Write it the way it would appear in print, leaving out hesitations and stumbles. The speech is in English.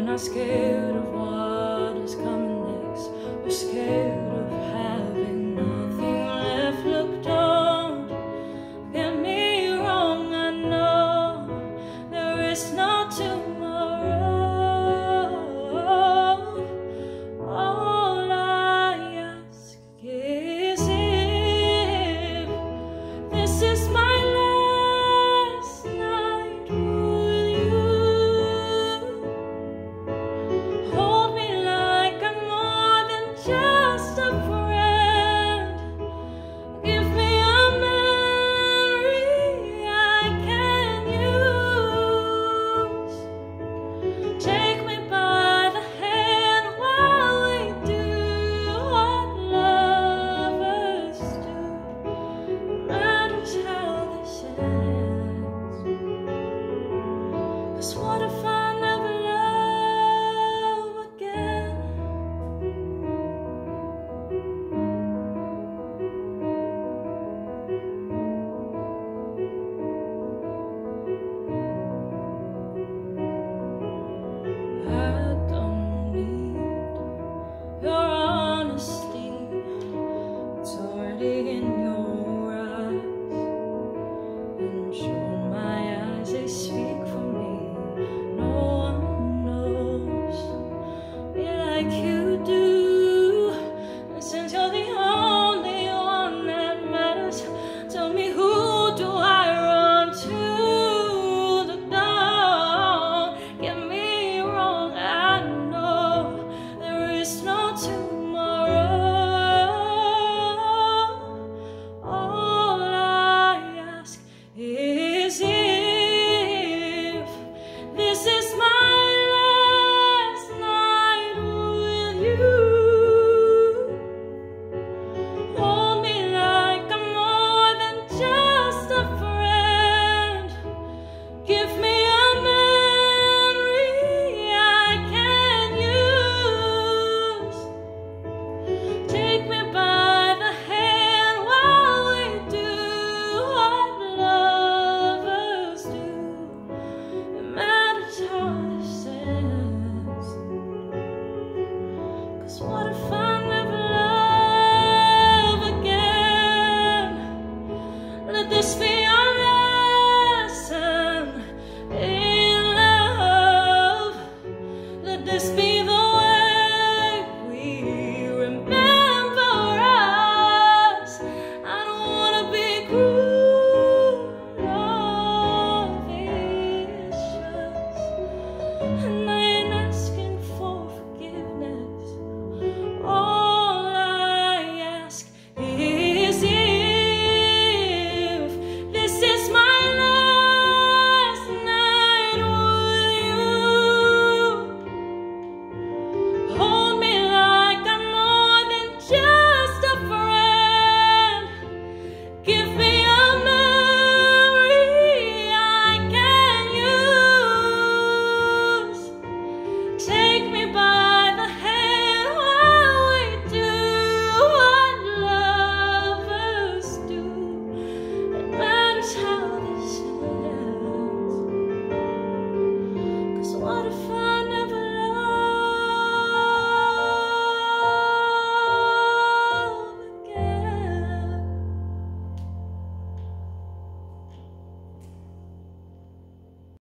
not scared of what is coming next. We're scared of having nothing left. Look, don't get me wrong, I know there is no tomorrow. All I ask is if this is my last night with you. Hold me like I'm more than just a friend. Give me a memory I can use. Take me by the hand while we do what lovers do. No matters how this ends. 'Cause what if I never love again? I don't need your honesty. It's already in your eyes. And I'm sure my eyes, they speak for me. No one knows me like you do. And since you're the only one that matters, tell me, who do I run to? Look, don't get me wrong, I know there is no tomorrow. All I ask is if this is my last night with you. Hold me like I'm more than just a friend. Give me a memory I can use. Take me by the hand while we do what lovers do. It matters how this ends. 'Cause what if I never love again? Let this be